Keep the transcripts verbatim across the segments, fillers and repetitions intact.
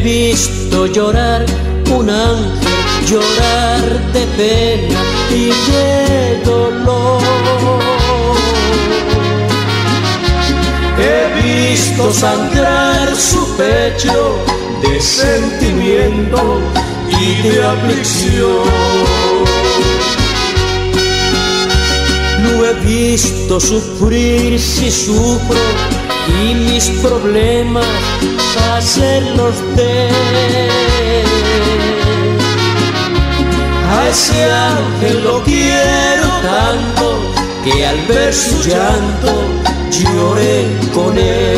visto llorar un ángel, llorar de pena y de dolor. He visto sangrar su pecho de sentimiento y de aflicción. Lo he visto sufrir si sufro y mis problemas hacerlos de él. A ese ángel lo quiero tanto que al ver su llanto lloré con él.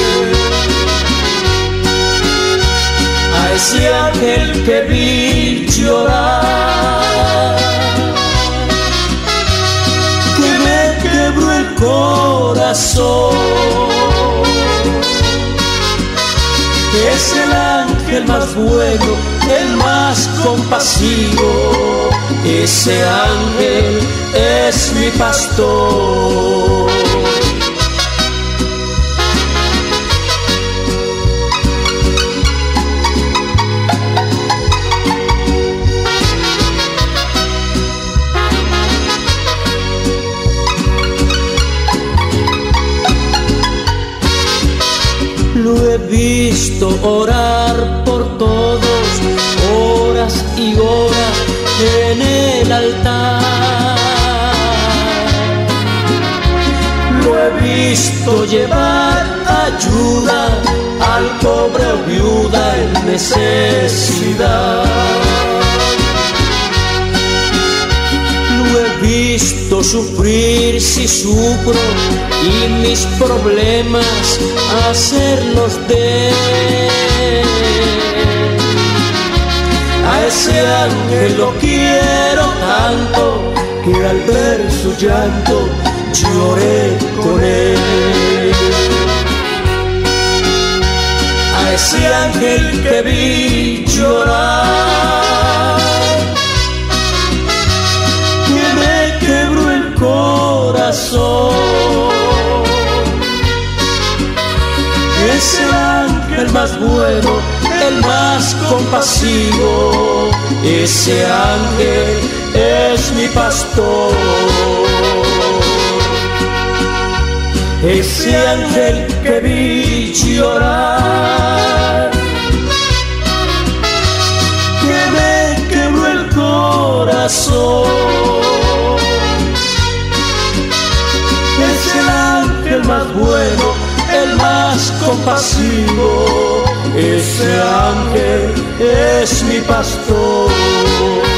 A ese ángel que vi llorar, que me quebró el corazón, es el ángel más bueno, el más compasivo. Ese ángel es mi pastor. Lo he visto orar por todos, horas y horas en el altar. Lo he visto llevar ayuda al pobre o viuda en necesidad. Lo he visto sufrir si sufro y mis problemas hacerlos de él. A ese ángel lo quiero tanto que al ver su llanto lloré con él. A ese ángel que vi llorar, que me quebró el corazón, es el ángel más bueno, el más compasivo. Ese ángel es mi pastor. Ese ángel que vi llorar, que me quebró el corazón, es el ángel más bueno, el más compasivo. Ese ángel es mi pastor.